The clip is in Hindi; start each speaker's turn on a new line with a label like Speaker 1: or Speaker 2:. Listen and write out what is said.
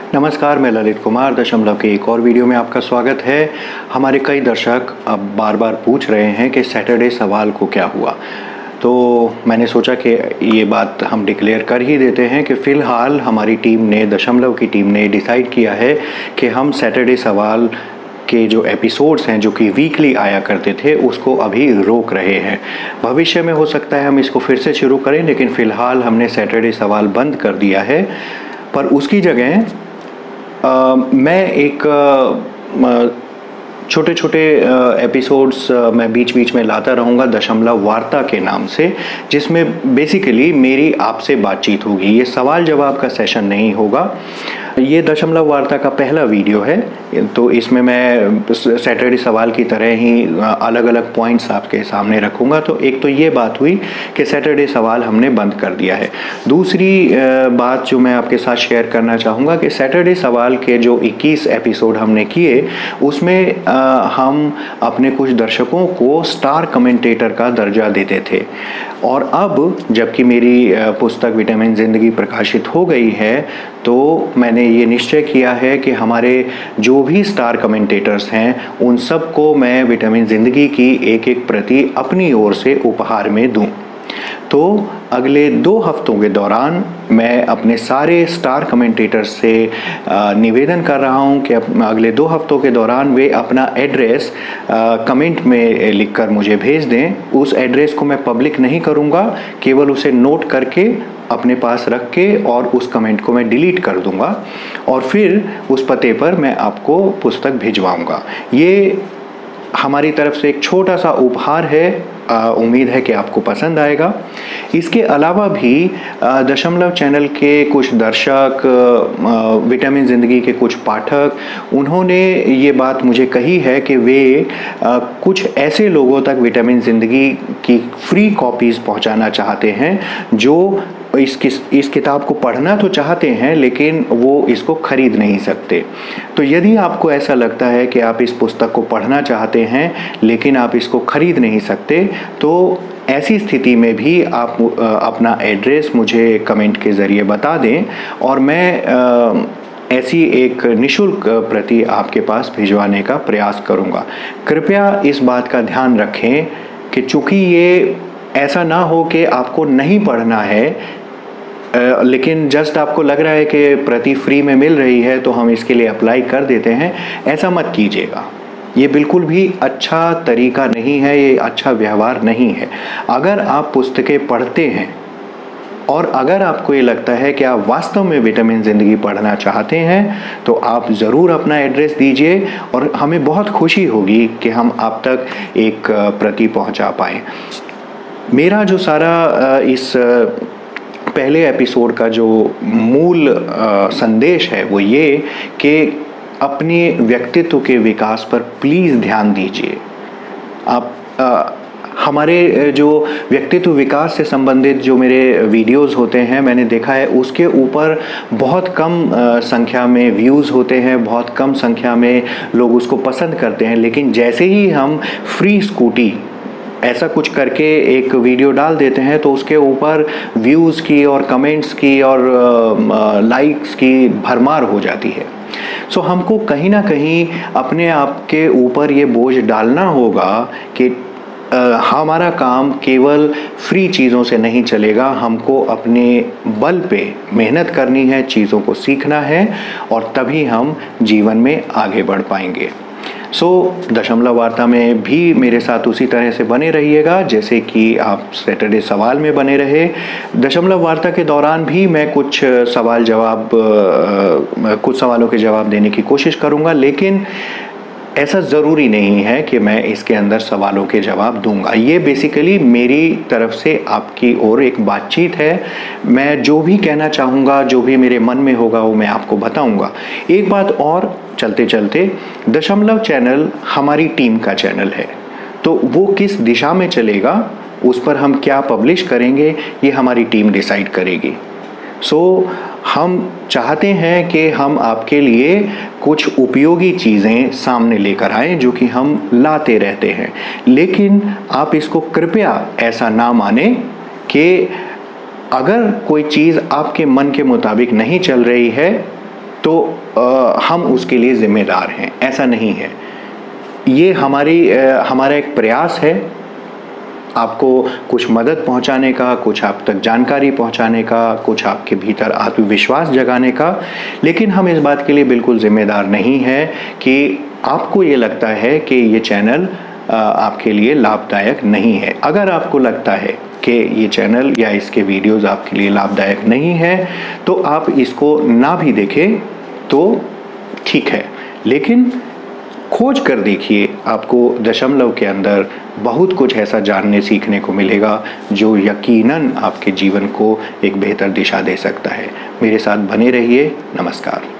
Speaker 1: नमस्कार, मैं ललित कुमार दशमलव के एक और वीडियो में आपका स्वागत है। हमारे कई दर्शक अब बार बार पूछ रहे हैं कि सैटरडे सवाल को क्या हुआ, तो मैंने सोचा कि ये बात हम डिक्लेयर कर ही देते हैं कि फ़िलहाल हमारी टीम ने, दशमलव की टीम ने डिसाइड किया है कि हम सैटरडे सवाल के जो एपिसोड्स हैं जो कि वीकली आया करते थे उसको अभी रोक रहे हैं। भविष्य में हो सकता है हम इसको फिर से शुरू करें, लेकिन फ़िलहाल हमने सैटरडे सवाल बंद कर दिया है। पर उसकी जगह मैं एक छोटे छोटे एपिसोड्स मैं बीच बीच में लाता रहूँगा दशमलव वार्ता के नाम से, जिसमें बेसिकली मेरी आपसे बातचीत होगी। ये सवाल जवाब का सेशन नहीं होगा। ये दशमलव वार्ता का पहला वीडियो है, तो इसमें मैं सैटरडे सवाल की तरह ही अलग अलग पॉइंट्स आपके सामने रखूँगा। तो एक तो ये बात हुई कि सैटरडे सवाल हमने बंद कर दिया है। दूसरी बात जो मैं आपके साथ शेयर करना चाहूँगा कि सैटरडे सवाल के जो 21 एपिसोड हमने किए उसमें हम अपने कुछ दर्शकों को स्टार कमेंटेटर का दर्जा देते थे, और अब जबकि मेरी पुस्तक विटामिन ज़िंदगी प्रकाशित हो गई है तो मैंने ये निश्चय किया है कि हमारे जो भी स्टार कमेंटेटर्स हैं उन सबको मैं विटामिन ज़िंदगी की एक एक प्रति अपनी ओर से उपहार में दूं। तो अगले 2 हफ्तों के दौरान मैं अपने सारे स्टार कमेंटेटर्स से निवेदन कर रहा हूं कि अगले 2 हफ्तों के दौरान वे अपना एड्रेस कमेंट में लिखकर मुझे भेज दें। उस एड्रेस को मैं पब्लिक नहीं करूंगा, केवल उसे नोट करके अपने पास रख के और उस कमेंट को मैं डिलीट कर दूंगा और फिर उस पते पर मैं आपको पुस्तक भिजवाऊंगा। ये हमारी तरफ से एक छोटा सा उपहार है। उम्मीद है कि आपको पसंद आएगा। इसके अलावा भी दशमलव चैनल के कुछ दर्शक, विटामिन ज़िंदगी के कुछ पाठक, उन्होंने ये बात मुझे कही है कि वे कुछ ऐसे लोगों तक विटामिन ज़िंदगी की फ्री कॉपीज़ पहुंचाना चाहते हैं जो इस किताब को पढ़ना तो चाहते हैं लेकिन वो इसको खरीद नहीं सकते। तो यदि आपको ऐसा लगता है कि आप इस पुस्तक को पढ़ना चाहते हैं लेकिन आप इसको खरीद नहीं सकते, तो ऐसी स्थिति में भी आप अपना एड्रेस मुझे कमेंट के ज़रिए बता दें और मैं ऐसी एक निःशुल्क प्रति आपके पास भिजवाने का प्रयास करूँगा। कृपया इस बात का ध्यान रखें कि चूँकि ये ऐसा ना हो कि आपको नहीं पढ़ना है लेकिन जस्ट आपको लग रहा है कि प्रति फ्री में मिल रही है तो हम इसके लिए अप्लाई कर देते हैं, ऐसा मत कीजिएगा। ये बिल्कुल भी अच्छा तरीका नहीं है, ये अच्छा व्यवहार नहीं है। अगर आप पुस्तकें पढ़ते हैं और अगर आपको ये लगता है कि आप वास्तव में विटामिन ज़िंदगी पढ़ना चाहते हैं तो आप ज़रूर अपना एड्रेस दीजिए और हमें बहुत खुशी होगी कि हम आप तक एक प्रति पहुंचा पाएँ। मेरा जो सारा इस पहले एपिसोड का जो मूल संदेश है वो ये कि अपने व्यक्तित्व के विकास पर प्लीज़ ध्यान दीजिए। आप हमारे जो व्यक्तित्व विकास से संबंधित जो मेरे वीडियोस होते हैं, मैंने देखा है उसके ऊपर बहुत कम संख्या में व्यूज़ होते हैं, बहुत कम संख्या में लोग उसको पसंद करते हैं। लेकिन जैसे ही हम फ्री स्कूटी ऐसा कुछ करके एक वीडियो डाल देते हैं तो उसके ऊपर व्यूज़ की और कमेंट्स की और लाइक्स की भरमार हो जाती है। सो हमको कहीं ना कहीं अपने आप के ऊपर ये बोझ डालना होगा कि हमारा काम केवल फ्री चीज़ों से नहीं चलेगा। हमको अपने बल पे मेहनत करनी है, चीज़ों को सीखना है और तभी हम जीवन में आगे बढ़ पाएंगे। दशमलव वार्ता में भी मेरे साथ उसी तरह से बने रहिएगा जैसे कि आप सैटरडे सवाल में बने रहे। दशमलव वार्ता के दौरान भी मैं कुछ सवालों के जवाब देने की कोशिश करूंगा, लेकिन ऐसा ज़रूरी नहीं है कि मैं इसके अंदर सवालों के जवाब दूंगा। ये बेसिकली मेरी तरफ से आपकी ओर एक बातचीत है। मैं जो भी कहना चाहूँगा, जो भी मेरे मन में होगा वो मैं आपको बताऊंगा। एक बात और चलते चलते, दशमलव चैनल हमारी टीम का चैनल है, तो वो किस दिशा में चलेगा, उस पर हम क्या पब्लिश करेंगे ये हमारी टीम डिसाइड करेगी। हम चाहते हैं कि हम आपके लिए कुछ उपयोगी चीज़ें सामने लेकर आएँ जो कि हम लाते रहते हैं, लेकिन आप इसको कृपया ऐसा ना माने कि अगर कोई चीज़ आपके मन के मुताबिक नहीं चल रही है तो हम उसके लिए जिम्मेदार हैं, ऐसा नहीं है। ये हमारा एक प्रयास है आपको कुछ मदद पहुंचाने का, कुछ आप तक जानकारी पहुंचाने का, कुछ आपके भीतर आत्मविश्वास जगाने का, लेकिन हम इस बात के लिए बिल्कुल जिम्मेदार नहीं है कि आपको ये लगता है कि ये चैनल आपके लिए लाभदायक नहीं है। अगर आपको लगता है कि ये चैनल या इसके वीडियोस आपके लिए लाभदायक नहीं है तो आप इसको ना भी देखें तो ठीक है, लेकिन खोज कर देखिए, आपको दशमलव के अंदर बहुत कुछ ऐसा जानने सीखने को मिलेगा जो यकीनन आपके जीवन को एक बेहतर दिशा दे सकता है। मेरे साथ बने रहिए। नमस्कार।